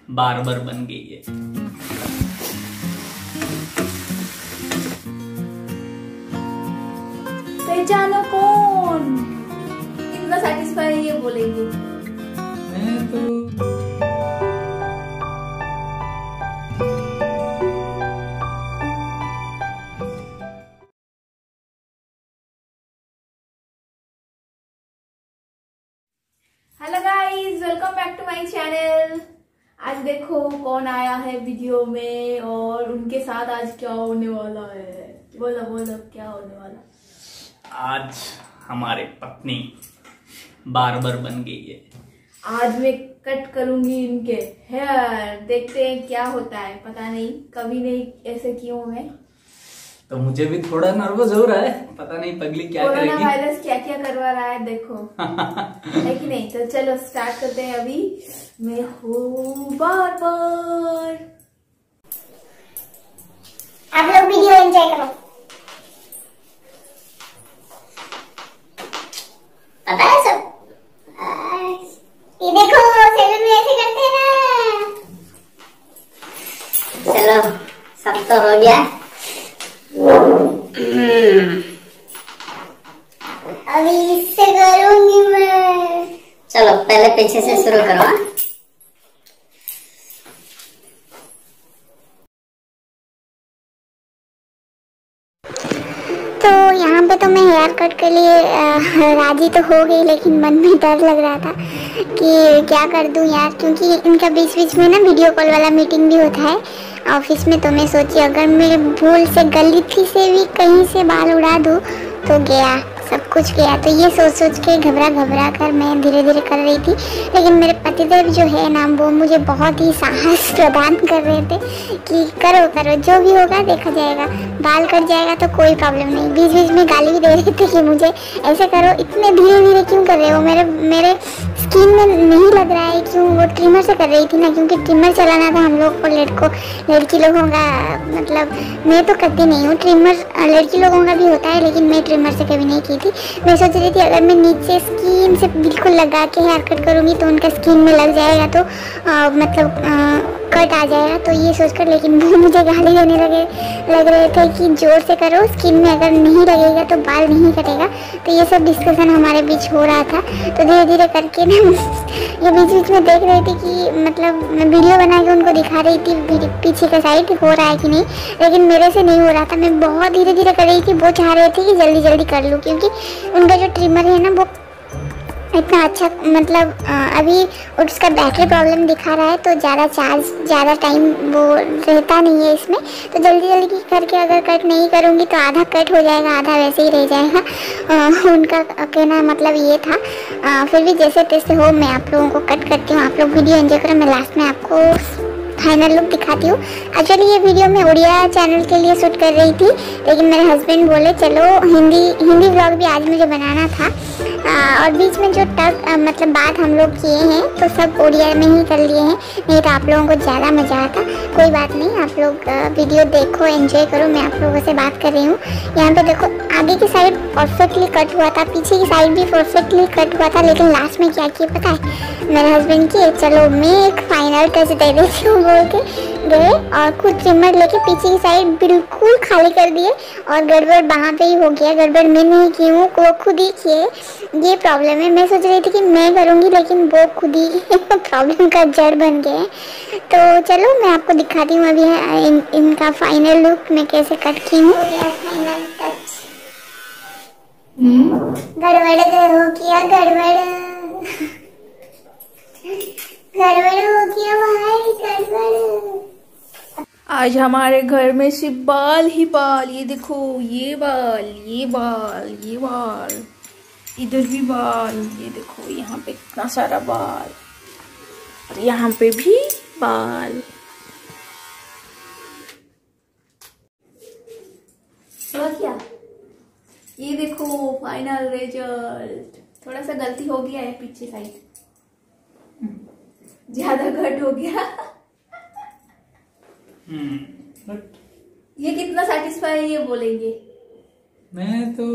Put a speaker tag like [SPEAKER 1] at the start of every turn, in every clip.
[SPEAKER 1] Barber बन गई है।
[SPEAKER 2] पहचानो कौन? कितना सेटिस्फाई ये बोलेंगे।
[SPEAKER 1] मैं तो
[SPEAKER 2] hello guys, welcome back to my channel. आज देखो कौन आया है वीडियो में और उनके साथ आज क्या होने वाला है। बोलो बोलो क्या होने वाला।
[SPEAKER 1] आज हमारे पत्नी बार्बर बन गई है।
[SPEAKER 2] आज मैं कट करूंगी इनके हेयर। देखते हैं क्या होता है। पता नहीं, कभी नहीं ऐसे क्यों मैं।
[SPEAKER 1] तो मुझे भी थोड़ा नर्वस हो रहा है, पता नहीं पगली क्या करेगी।
[SPEAKER 2] कोरोना वायरस क्या क्या करवा रहा है देखो। है कि नहीं। तो चलो स्टार्ट करते हैं। अभी मैं हूँ बार्बर।
[SPEAKER 3] आप लोग वीडियो एंजॉय करो। पता है सब। ये देखो सैलून में ऐसे करते हैं ना। चलो सब तो हो गया। अभी इससे करूंगी मैं। चलो पहले पीछे से शुरू करो। तो यहाँ पे तो मैं हेयर कट के लिए राजी तो हो गई, लेकिन मन में डर लग रहा था कि क्या कर दूँ यार, क्योंकि इनका बीच बीच में ना वीडियो कॉल वाला मीटिंग भी होता है ऑफिस में। तो मैं सोची अगर मेरे भूल से गलती से भी कहीं से बाल उड़ा दूँ तो गया, सब कुछ गया। तो ये सोच सोच के घबरा कर मैं धीरे धीरे कर रही थी। लेकिन मेरे पतिदेव जो है ना, वो मुझे बहुत ही साहस प्रदान कर रहे थे कि करो करो, जो भी होगा देखा जाएगा, बाल कट जाएगा तो कोई प्रॉब्लम नहीं। बीच बीच में गाली भी दे रहे थे कि मुझे ऐसे करो, इतने धीरे धीरे क्यों कर रहे हो, मेरे स्किन में नहीं लग रहा है क्यों। वो ट्रिमर से कर रही थी ना, क्योंकि ट्रिमर चलाना था हम लोग को, लड़की लोगों का। मतलब मैं तो करती नहीं हूँ ट्रिमर, लड़की लोगों का भी होता है, लेकिन मैं ट्रिमर से कभी नहीं की थी। मैं सोच रही थी अगर मैं नीचे स्किन से बिल्कुल लगा के हेयर कट करूँगी तो उनका स्किन में लग जाएगा, तो कट आ जाएगा। तो ये सोचकर, लेकिन वो मुझे गाली देने लग रहे थे कि जोर से करो, स्किन में अगर नहीं लगेगा तो बाल नहीं कटेगा। तो ये सब डिस्कशन हमारे बीच हो रहा था। तो धीरे धीरे करके ना ये बीच बीच में देख रही थी कि मतलब मैं वीडियो बना के उनको दिखा रही थी पीछे का साइड हो रहा है कि नहीं, लेकिन मेरे से नहीं हो रहा था। मैं बहुत धीरे धीरे कर रही थी। वो चाह रहे थे कि जल्दी जल्दी कर लूँ, क्योंकि उनका जो ट्रिमर है ना वो इतना अच्छा, मतलब अभी उसका बैटरी प्रॉब्लम दिखा रहा है, तो ज़्यादा टाइम वो रहता नहीं है इसमें। तो जल्दी जल्दी करके अगर कट नहीं करूँगी तो आधा कट हो जाएगा, आधा वैसे ही रह जाएगा। उनका कहना मतलब ये था। फिर भी जैसे तैसे हो, मैं आप लोगों को कट करती हूँ। आप लोग वीडियो एंजॉय करो। मैं लास्ट में आपको फाइनल लुक दिखाती हूँ। एक्चुअली ये वीडियो मैं उड़िया चैनल के लिए शूट कर रही थी, लेकिन मेरे हस्बैंड बोले चलो हिंदी व्लॉग भी आज मुझे बनाना था। और बीच में जो मतलब बात हम लोग किए हैं तो सब उड़िया में ही कर लिए हैं, नहीं तो आप लोगों को ज़्यादा मज़ा आता। कोई बात नहीं, आप लोग वीडियो देखो, एंजॉय करो। मैं आप लोगों से बात कर रही हूँ। यहाँ पे देखो, आगे की साइड परफेक्टली कट हुआ था, पीछे की साइड भी परफेक्टली कट हुआ था, लेकिन लास्ट में क्या किया पता है मेरे हस्बैंड की, चलो मैं एक फाइनल टच दे देती हूँ बोल के गए और खुद ट्रिमर लेके पीछे की साइड बिल्कुल खाली कर दिए। और गड़बड़ वहाँ पे ही हो गया। गड़बड़ मैं नहीं की हूँ, वो खुद ही किए। ये प्रॉब्लम है। मैं सोच रही थी कि मैं करूँगी, लेकिन वो खुद ही प्रॉब्लम का जड़ बन गए। तो चलो मैं आपको दिखाती हूँ अभी इनका फाइनल लुक मैं कैसे कट की हूँ। Final touch. गड़बड़ हो गया, गड़बड़ हो गया भाई, गड़बड़।
[SPEAKER 2] आज हमारे घर में सिर्फ बाल ही बाल। ये देखो, ये बाल, ये बाल, ये बाल, इधर भी बाल। ये देखो यहाँ पे कितना सारा बाल, और यहाँ पे भी बाल। क्या ये देखो फाइनल रिजल्ट। थोड़ा सा गलती हो गया है पीछे साइड, ज्यादा कट हो गया।
[SPEAKER 1] बट
[SPEAKER 2] ये कितना सेटिस्फाई है ये बोलेंगे।
[SPEAKER 1] मैं तो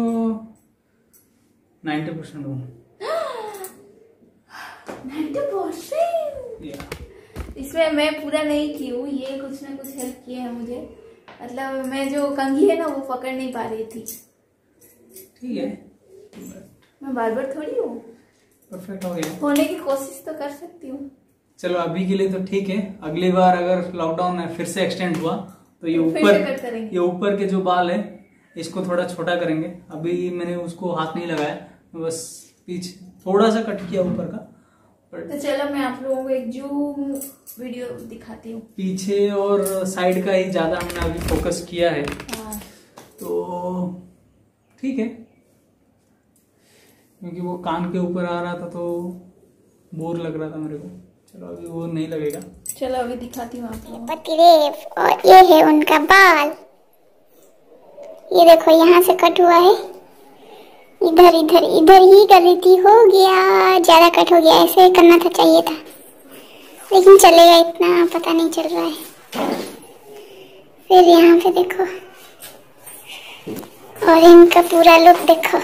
[SPEAKER 1] 90% हूँ।
[SPEAKER 2] 90%?
[SPEAKER 1] Yeah.
[SPEAKER 2] इस इसमें मैं पूरा नहीं की हूँ, ये कुछ ना कुछ हेल्प किए हैं मुझे। मतलब मैं जो कंघी है ना वो पकड़ नहीं पा रही थी।
[SPEAKER 1] ठीक है,
[SPEAKER 2] मैं बार थोड़ी हूँ,
[SPEAKER 1] परफेक्ट हो गया।
[SPEAKER 2] होने की कोशिश तो कर सकती हूँ।
[SPEAKER 1] चलो अभी के लिए तो ठीक है। अगली बार अगर लॉकडाउन फिर से एक्सटेंड हुआ तो ये ऊपर के जो बाल है इसको थोड़ा छोटा करेंगे। अभी मैंने उसको हाथ नहीं लगाया, बस पीछे थोड़ा सा कट किया ऊपर का।
[SPEAKER 2] तो चलो मैं आप लोगों को एक जूम वीडियो दिखाती हूँ।
[SPEAKER 1] पीछे और साइड का ही ज्यादा हमने अभी फोकस किया है।
[SPEAKER 2] हाँ।
[SPEAKER 1] तो ठीक है, क्योंकि वो कान के ऊपर आ रहा था तो बोर लग रहा था मेरे को। चलो अभी वो नहीं लगेगा।
[SPEAKER 2] चलो अभी दिखाती हूँ आप लोगों
[SPEAKER 3] को। और ये है उनका बाल, ये देखो यहाँ से कट हुआ है, इधर इधर इधर ही गलती हो गया, ज्यादा कट हो गया, ऐसे करना था चाहिए था, लेकिन चलेगा, इतना पता नहीं चल रहा है। फिर यहाँ पे देखो, और इनका पूरा लुक देखो।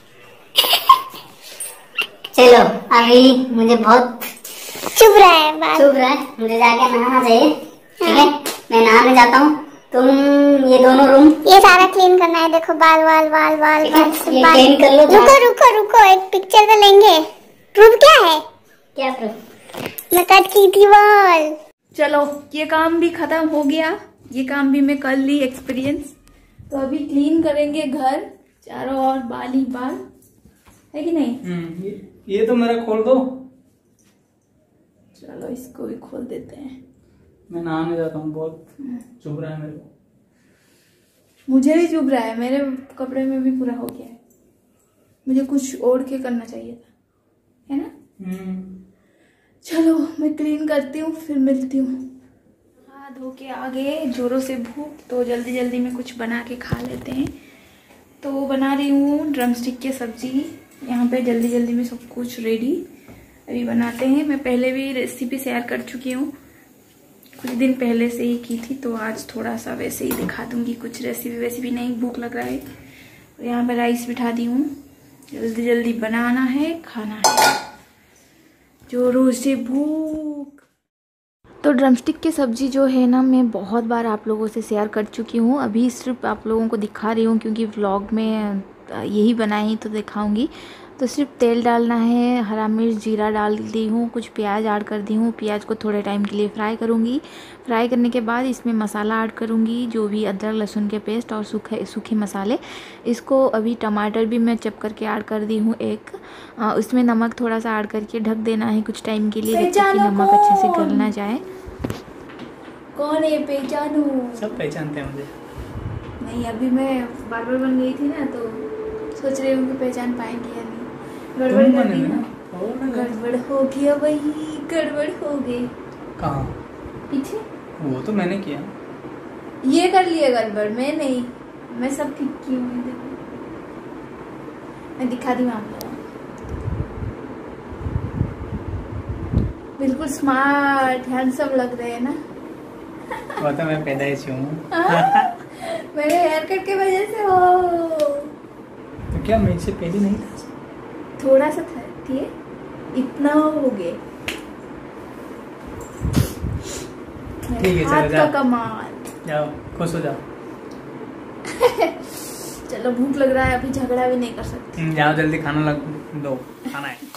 [SPEAKER 4] चलो अभी मुझे बहुत
[SPEAKER 3] चुभ रहा है बाल,
[SPEAKER 4] चुभ रहा है, मुझे जाके नहाना चाहिए। ठीक है, मैं नहाने जाता हूँ। तुम ये दोनों रूम
[SPEAKER 3] ये सारा क्लीन करना है। देखो बाल बाल बाल बाल
[SPEAKER 4] ये
[SPEAKER 3] बाल
[SPEAKER 4] क्लीन कर लो।
[SPEAKER 3] रुको रुको रुको, एक पिक्चर तो लेंगे। प्रूफ क्या है?
[SPEAKER 4] क्या प्रूफ?
[SPEAKER 3] मैं कट की थी बाल।
[SPEAKER 2] चलो ये काम भी खत्म हो गया, ये काम भी मैं कर ली एक्सपीरियंस। तो अभी क्लीन करेंगे घर, चारों ओर बाल ही बाल, है कि नहीं?
[SPEAKER 1] ये तो मेरा खोल दो।
[SPEAKER 2] चलो इसको भी खोल देते हैं।
[SPEAKER 1] मैं नहाने जाता हूँ, बहुत चुभ रहा है मेरे को।
[SPEAKER 2] मुझे भी चुभ रहा है, मेरे कपड़े में भी पूरा हो गया है। मुझे कुछ ओढ़ के करना चाहिए था, है ना? चलो मैं क्लीन करती हूँ, फिर मिलती हूँ। हाथ धो के आ गए, जोरों से भूख, तो जल्दी जल्दी में कुछ बना के खा लेते हैं। तो बना रही हूँ ड्रमस्टिक की सब्जी। यहाँ पे जल्दी जल्दी में सब कुछ रेडी, अभी बनाते हैं। मैं पहले भी रेसिपी शेयर कर चुकी हूँ, कुछ दिन पहले से ही की थी, तो आज थोड़ा सा वैसे ही दिखा दूंगी। कुछ रेसिपी नहीं, भूख लग रहा है। तो यहाँ पे राइस बिठा दी हूँ, जल्दी जल्दी बनाना है, खाना है, जोरों से भूख। तो ड्रमस्टिक की सब्ज़ी जो है ना, मैं बहुत बार आप लोगों से शेयर कर चुकी हूँ। अभी सिर्फ आप लोगों को दिखा रही हूँ क्योंकि व्लॉग में यही बनाई तो दिखाऊंगी। तो सिर्फ तेल डालना है, हरा मिर्च जीरा डाल दी हूँ, कुछ प्याज ऐड कर दी हूँ। प्याज को थोड़े टाइम के लिए फ्राई करूँगी। फ्राई करने के बाद इसमें मसाला ऐड करूँगी, जो भी अदरक लहसुन के पेस्ट और सूखे मसाले। इसको अभी टमाटर भी मैं चप करके ऐड कर दी हूँ एक। उसमें नमक थोड़ा सा ऐड करके ढक देना है कुछ टाइम के लिए, जब तक कि नमक अच्छे से गल ना जाए। कौन है पहचानू?
[SPEAKER 1] सब पहचानते हैं मुझे।
[SPEAKER 2] नहीं, अभी मैं बार्बर बन गई थी ना, तो सोच रही हूँ कि पहचान पाएंगे या नहीं। गड़बड़ कर दी ना, गड़बड़ हो गया भाई, गड़बड़ हो गई।
[SPEAKER 1] कहाँ?
[SPEAKER 2] पीछे।
[SPEAKER 1] वो तो मैंने किया,
[SPEAKER 2] ये कर लिया गड़बड़, मैं नहीं, मैं सब ठीक की हूँ। मैं दिखा दी आप लोगों को, बिल्कुल स्मार्ट हैंडसम लग रहे हैं ना।
[SPEAKER 1] वो तो मैं पैदाइश हूँ।
[SPEAKER 2] मेरे हेयर कट के वजह से हो।
[SPEAKER 1] तो क्या मैं इससे पहले नहीं था?
[SPEAKER 2] थोड़ा सा था, ठीक है, इतना हो गया।
[SPEAKER 1] ठीक है,
[SPEAKER 2] हाथ का कमाल।
[SPEAKER 1] जाओ, खुश हो जाओ।
[SPEAKER 2] चलो भूख लग रहा है, अभी झगड़ा भी नहीं कर सकते।
[SPEAKER 1] जाओ जल्दी खाना दो, खाना है।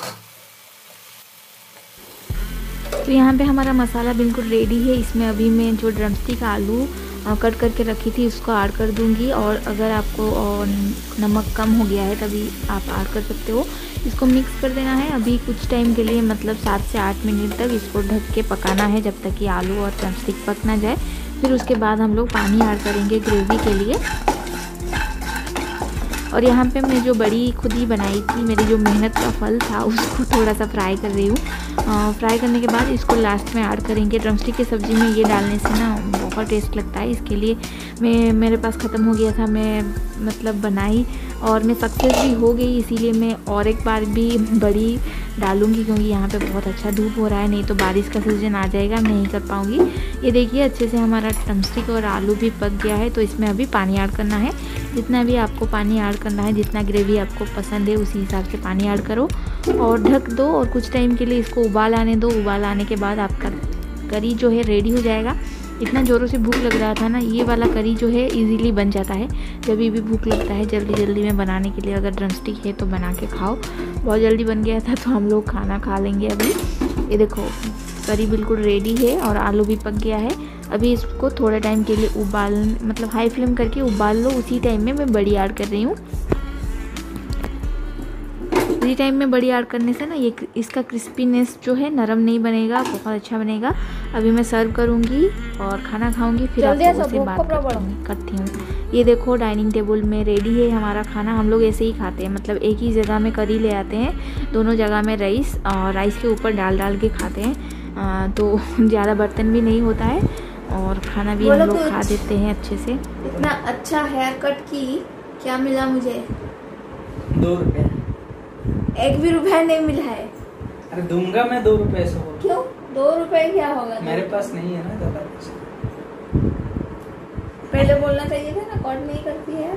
[SPEAKER 2] तो यहाँ पे हमारा मसाला बिल्कुल रेडी है। इसमें अभी मैं जो ड्रमस्टिक आलू कट करके रखी थी उसको ऐड कर दूंगी, और अगर आपको नमक कम हो गया है तभी आप ऐड कर सकते हो। इसको मिक्स कर देना है अभी कुछ टाइम के लिए, मतलब 7 से 8 मिनट तक इसको ढक के पकाना है, जब तक कि आलू और ड्रमस्टिक पक ना जाए। फिर उसके बाद हम लोग पानी ऐड करेंगे ग्रेवी के लिए। और यहाँ पे मैं जो बड़ी खुद ही बनाई थी, मेरी जो मेहनत का फल था, उसको थोड़ा सा फ्राई कर रही हूँ। फ्राई करने के बाद इसको लास्ट में ऐड करेंगे। ड्रमस्टिक की सब्ज़ी में ये डालने से ना बहुत टेस्ट लगता है। इसके लिए मेरे पास ख़त्म हो गया था, मैं मतलब बनाई और मैं सक्सेस भी हो गई, इसीलिए मैं और एक बार भी बड़ी डालूंगी, क्योंकि यहाँ पे बहुत अच्छा धूप हो रहा है, नहीं तो बारिश का सीजन आ जाएगा, मैं नहीं कर पाऊँगी। ये देखिए अच्छे से हमारा ड्रमस्टिक और आलू भी पक गया है। तो इसमें अभी पानी ऐड करना है, जितना भी आपको पानी ऐड करना है, जितना ग्रेवी आपको पसंद है उसी हिसाब से पानी ऐड करो और ढक दो और कुछ टाइम के लिए इसको उबाल आने दो। उबाल आने के बाद आपका करी जो है रेडी हो जाएगा। इतना ज़ोरों से भूख लग रहा था ना, ये वाला करी जो है इजीली बन जाता है। जब भी भूख लगता है जल्दी जल्दी में बनाने के लिए, अगर ड्रमस्टिक है तो बना के खाओ। बहुत जल्दी बन गया था तो हम लोग खाना खा लेंगे अभी। ये देखो करी बिल्कुल रेडी है और आलू भी पक गया है। अभी इसको थोड़ा टाइम के लिए उबाल, मतलब हाई फ्लेम करके उबाल लो। उसी टाइम में मैं बड़ी ऐड कर रही हूँ। उसी टाइम में बड़ी ऐड करने से ना ये इसका क्रिस्पीनेस जो है नरम नहीं बनेगा, बहुत अच्छा बनेगा। अभी मैं सर्व करूँगी और खाना खाऊँगी, फिर आपको उससे बात करती हूँ। ये देखो डाइनिंग टेबल में रेडी है हमारा खाना। हम लोग ऐसे ही खाते हैं, मतलब एक ही जगह में करी ले आते हैं, दोनों जगह में राइस, और राइस के ऊपर डाल के खाते हैं। तो ज़्यादा बर्तन भी नहीं होता है और खाना भी हम लोग खा देते हैं अच्छे से।
[SPEAKER 5] इतना अच्छा हेयर कट की क्या मिला मुझे?
[SPEAKER 1] 2 रुपए।
[SPEAKER 5] 1 भी रुपया नहीं मिला है।
[SPEAKER 1] अरे दूंगा मैं 2 रुपए से।
[SPEAKER 5] क्यों 2 रुपए क्या होगा?
[SPEAKER 1] मेरे पास नहीं है ना ज्यादा पैसा।
[SPEAKER 5] पहले बोलना चाहिए था ना, कट नहीं करती है।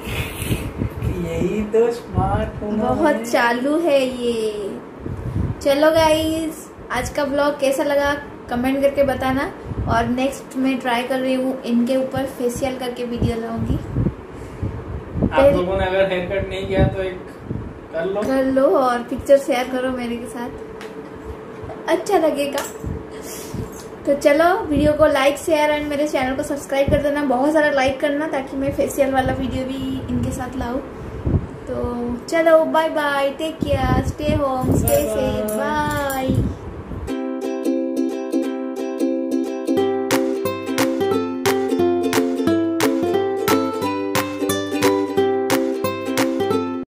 [SPEAKER 1] यही तो स्मार्ट हूँ,
[SPEAKER 5] बहुत चालू है ये। चलो गाइस, आज का ब्लॉग कैसा लगा कमेंट करके बताना। और नेक्स्ट मैं ट्राई कर रही हूँ इनके ऊपर फेशियल करके वीडियो लाऊंगी।
[SPEAKER 1] आप लोगों ने अगर हेयर कट नहीं किया तो एक कर लो
[SPEAKER 5] और पिक्चर शेयर करो मेरे के साथ, अच्छा लगेगा। तो चलो वीडियो को लाइक शेयर एंड मेरे चैनल को सब्सक्राइब कर देना, बहुत सारा लाइक करना, ताकि मैं फेशियल वाला वीडियो भी इनके साथ लाऊं। तो चलो bye bye, take care, stay home, stay safe, bye.